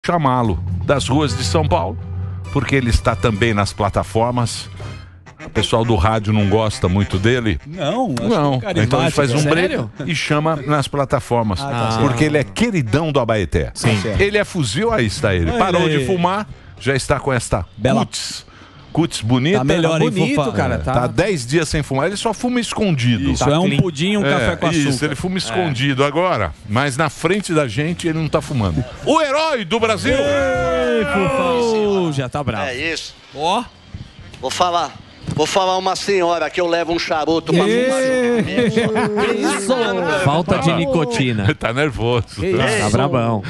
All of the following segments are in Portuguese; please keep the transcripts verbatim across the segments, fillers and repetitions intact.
chamá-lo das ruas de São Paulo, porque ele está também nas plataformas. O pessoal do rádio não gosta muito dele. Não, acho não. que Então a gente faz um Sério? break e chama nas plataformas. Ah, tá porque ele é queridão do Abaeté. Sim. Ele é fuzil, aí está ele. Parou de fumar, já está com esta Bela cutis. Cutis bonita. Tá melhor, tá hein, bonito, Fofá? cara. É. Tá dez dias sem fumar. Ele só fuma escondido. Isso, é um pudim e um café com açúcar. Isso, ele fuma É. escondido agora. Mas na frente da gente ele não tá fumando. O herói do Brasil! Ei, Fofão! Já tá bravo. É isso. Ó. Vou falar. Vou falar uma senhora que eu levo um charuto pra fumar. Isso! Falta de nicotina. Tá nervoso. Tá brabão.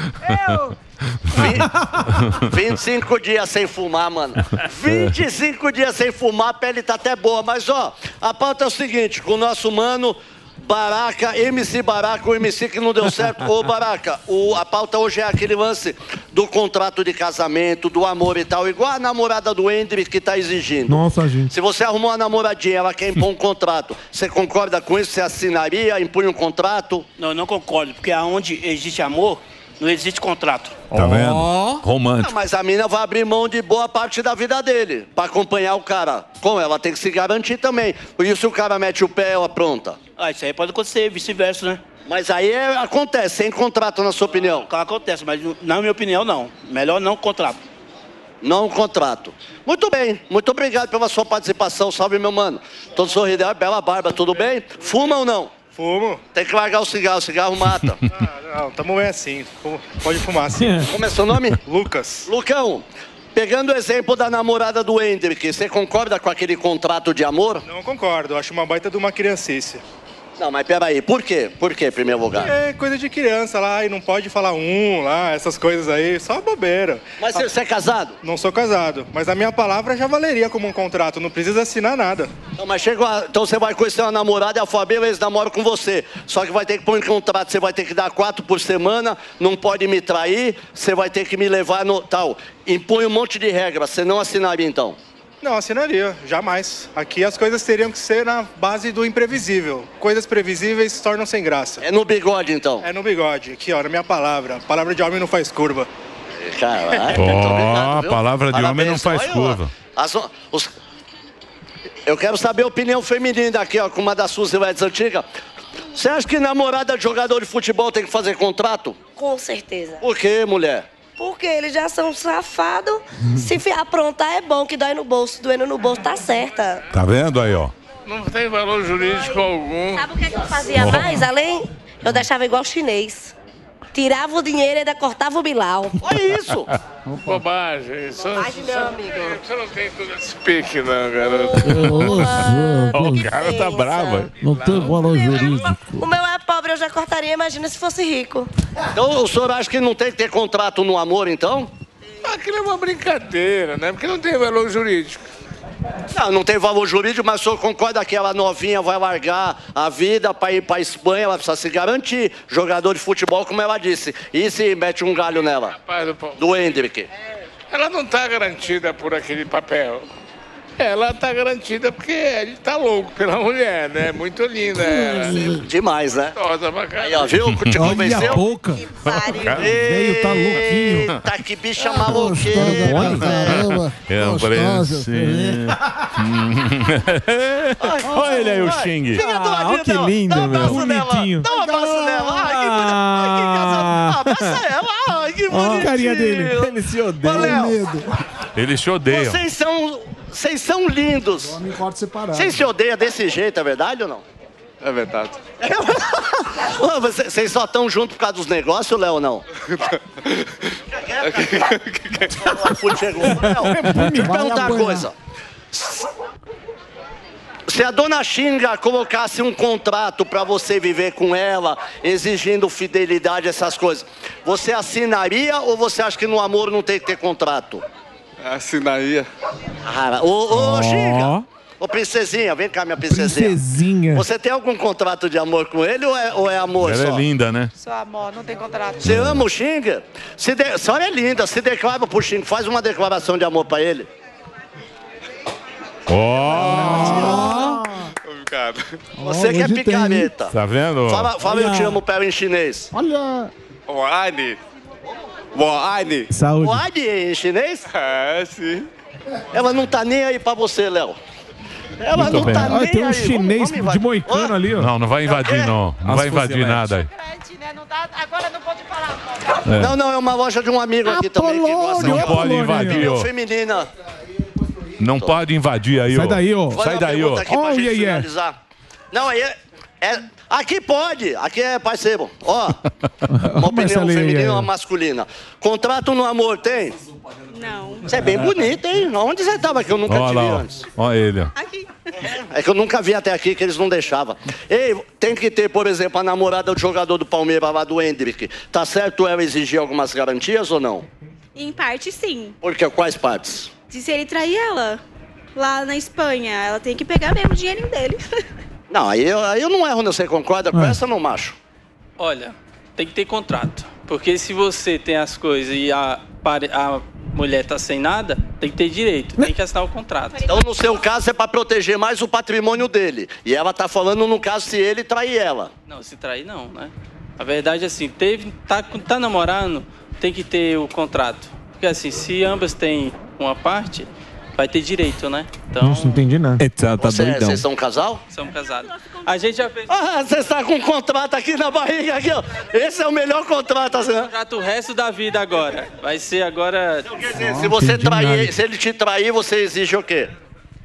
vinte e cinco dias sem fumar, mano. vinte e cinco dias sem fumar, a pele tá até boa. Mas, ó, a pauta é o seguinte, com o nosso mano Baraka, M C Baraka, o M C que não deu certo. Ô, Baraka, o, a pauta hoje é aquele lance do contrato de casamento, do amor e tal, igual a namorada do Hendrick que tá exigindo. Nossa, gente. Se você arrumou uma namoradinha, ela quer impor um contrato, você concorda com isso? Você assinaria, impõe um contrato? Não, eu não concordo, porque aonde existe amor, não existe contrato. Tá vendo? Ah, Romântico. mas a mina vai abrir mão de boa parte da vida dele pra acompanhar o cara. Como ela tem que se garantir também. Por isso o cara mete o pé, ela pronta. Ah, isso aí pode acontecer, vice-versa, né? Mas aí é, acontece, sem contrato, na sua opinião? Claro, acontece, mas na minha opinião, não. Melhor não contrato. Não contrato. Muito bem, muito obrigado pela sua participação. Salve, meu mano. Todo sorridente, bela barba, tudo bem? Fuma ou não? Fumo. Tem que largar o cigarro, o cigarro mata. Ah, não, tamo bem assim. Pode fumar sim. Como é seu nome? Lucas. Lucão, pegando o exemplo da namorada do Hendrick, você concorda com aquele contrato de amor? Não concordo, acho uma baita de uma criancice. Não, mas peraí, por quê? Por quê, em primeiro lugar? É coisa de criança lá, e não pode falar um lá, essas coisas aí, só bobeira. Mas você é casado? Não sou casado, mas a minha palavra já valeria como um contrato, não precisa assinar nada. Não, mas chega, a- então você vai conhecer uma namorada e ela fala, beleza, namoro com você. Só que vai ter que pôr em contrato, você vai ter que dar quatro por semana, não pode me trair, você vai ter que me levar no tal. Impõe um monte de regras, você não assinaria então? Não, assinaria, jamais. Aqui as coisas teriam que ser na base do imprevisível. Coisas previsíveis se tornam sem graça. É no bigode então? É no bigode, aqui ó, na minha palavra. Palavra de homem não faz curva. Caralho, Ó, muito obrigado, a viu? palavra de homem não Parabéns. faz Olha, ó, curva. as- os- Eu quero saber a opinião feminina aqui, ó, com uma das suas rivalidades antigas. Você acha que namorada de jogador de futebol tem que fazer contrato? Com certeza. Por quê, mulher? Porque eles já são safados. Se fi- aprontar é bom, que dói no bolso. Doendo no bolso tá certa. Tá vendo aí, ó? Não tem valor jurídico algum. Sabe o que, é que eu fazia Oh. mais? Além, eu deixava igual chinês. Tirava o dinheiro e ainda cortava o bilau. Olha isso! Bobagem. Isso, Bobagem, meu amigo. Você não tem todo esse pique, não, garoto. Ó, o cara tá bravo. hein? Não tem valor jurídico. O meu é pobre, eu já cortaria. Imagina se fosse rico. Então o senhor acha que não tem que ter contrato no amor, então? Aquilo é uma brincadeira, né? Porque não tem valor jurídico. Não, não tem valor jurídico, mas o senhor concorda que ela novinha vai largar a vida para ir para Espanha, ela precisa se garantir. Jogador de futebol, como ela disse. E se mete um galho nela? Rapaz do pau. Do Hendrick. Ela não tá garantida por aquele papel. Ela tá garantida porque ele tá louco pela mulher, né? Muito linda. ela. Demais, né? Gostosa pra caralho. Aí, ó, viu? Te Olha a convenceu? boca. Veio, tá louquinho. Tá que bicha maloqueira. Caramba. É um Gostosa. Olha ele aí, o Xing. Fica do Ah, ladinho olha que dela. lindo, Dá um abraço meu. nela. Bonitinho. Dá um abraço nela. Ai, que bonito. Ai, que casal. Abraça ela. Ai, que bonitinho. Olha a carinha dele. Ele se odeia. Ô, Léo, Eles se odeiam. vocês são, vocês são lindos. Homem corte separado. Vocês se odeiam desse jeito, é verdade ou não? É verdade. Ô, você- Vocês só estão juntos por causa dos negócios, Léo, ou não? O iFood chegou. Léo, deixa eu te perguntar uma coisa. Se a dona Xinga colocasse um contrato para você viver com ela, exigindo fidelidade, essas coisas, você assinaria ou você acha que no amor não tem que ter contrato? Assinaria. Ah, ô, ô, Xinga! Ô, princesinha, vem cá, minha princesinha. Princesinha. Você tem algum contrato de amor com ele ou é, ou é amor Ela só? é linda, né? Só amor, não tem contrato. Você ama o Xinga? Se de... A senhora é linda, se declara pro Xinga, faz uma declaração de amor pra ele. Ó! Obrigado. Você Ó, que é hoje tem, picareta. Tá vendo? Fala, fala eu te amo pra ela em chinês. Olha. Oani. Saúde. Wadi em chinês? É, sim. Ela não tá nem aí pra você, Léo. Ela Muito não bem. tá nem Olha, tem um aí. chinês Vamos- vamos de invadir. moicano ali, ó. Não, não vai invadir, não. Não As vai invadir fuziletes. nada aí. Agora não pode falar. É. Não, não, é uma loja de um amigo aqui também que gosta Não de pode invadir, opinião ó. feminina. Não pode invadir aí, ó. Sai daí, ó. Olha Sai uma daí, ó. pergunta aqui pra Ó, o gente Iê Iê. finalizar. Não, aí é, é- aqui pode, aqui é parceiro. Ó, uma opinião Marcelo, Iê Iê. feminina ou uma masculina. Contrato no amor tem? Não. Você é bem bonita, hein? Onde você tava que eu nunca Olha te lá, vi ó. antes? Olha ele, ó. Aqui. É que eu nunca vi até aqui, que eles não deixavam. Ei, tem que ter, por exemplo, a namorada do jogador do Palmeiras lá, do Hendrick. Tá certo ela exigir algumas garantias ou não? Em parte, sim. Porque quais partes? Se ele trair ela lá na Espanha, ela tem que pegar mesmo o dinheirinho dele. Não, aí eu, aí eu não erro, não. Você concorda com essa, não, macho? Olha, tem que ter contrato. Porque se você tem as coisas e a, pare- a mulher tá sem nada, tem que ter direito, tem que assinar o contrato. Então, no seu caso, é pra proteger mais o patrimônio dele. E ela tá falando, no caso, se ele trair ela. Não, se trair não, né? A verdade é assim, teve, tá, tá namorando, tem que ter o contrato. Porque assim, se ambas têm uma parte, vai ter direito, né? Então, Nossa, não entendi nada. Tá, tá Você- doidão. Vocês são um casal? somos casados. A gente já fez Ah, você está com um contrato aqui na barriga, aqui, ó. Esse é o melhor contrato, assim, né? contrato o resto da vida agora. Vai ser agora... Quer dizer, se você entendi trair, nada. se ele te trair, você exige o quê?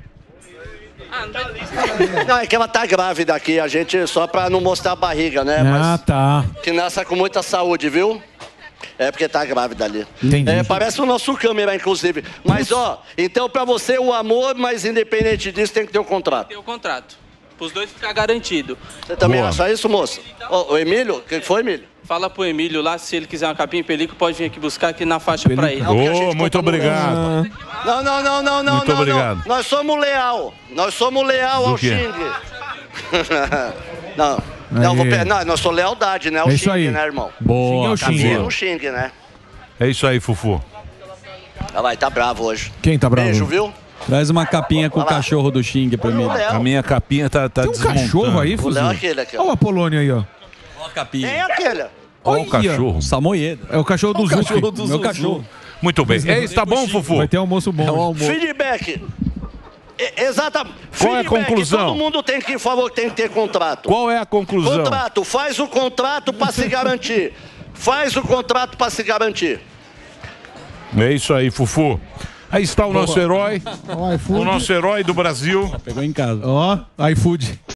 Ah, não vai... Não, é que ela tá grávida aqui, a gente, só pra não mostrar a barriga, né? Ah, Mas tá. que nasça com muita saúde, viu? É porque tá grávida ali. Entendi. É, parece o nosso câmera, inclusive. Mas, ó, então pra você o amor, mas independente disso, tem que ter o contrato. Ter o contrato. Para os dois ficar garantido. Você também Boa. acha isso, moça? Ó, o Emílio, o que foi, Emílio? Fala pro Emílio lá, se ele quiser uma capinha em película, pode vir aqui buscar aqui na faixa pra ele. Não, porque a Ô, gente muito compra no obrigado. Não, não, não, não, não, Muito não, obrigado. não. Nós somos leal. Nós somos leal Do ao quê? Xing. não, não, vou Aí. pe- não, nós somos lealdade, né? Ao É isso Xing, aí. né, irmão? Boa, Xing é Xing. o Xing, né? É isso aí, Fufu. Ela vai tá bravo hoje. Quem tá bravo? Beijo, viu? Traz uma capinha com o Vai lá. cachorro do Xing pra mim. O Léo. A minha capinha tá, tá Tem um desmontando. cachorro aí, O Fuzil? Léo é aquele aqui, ó. Olha o Apolônio aí, ó. Ó a capinha. Quem é aquele? Olha o Olha. cachorro. Samoyedo. É o cachorro do Zuc. cachorro do Meu Zuzu. cachorro. Muito bem. É isso, tá bom, Fufu? Vai ter almoço bom. É um hoje. almoço. Feedback. E- Exatamente. Qual é a Feedback. conclusão? Todo mundo tem que falou que tem que ter contrato. Qual é a conclusão? Contrato, faz o contrato pra se garantir. Faz o contrato pra se garantir. É isso aí, Fufu. Aí está o nosso herói, Ó, iFood. o nosso herói do Brasil. Pegou em casa. Ó, iFood.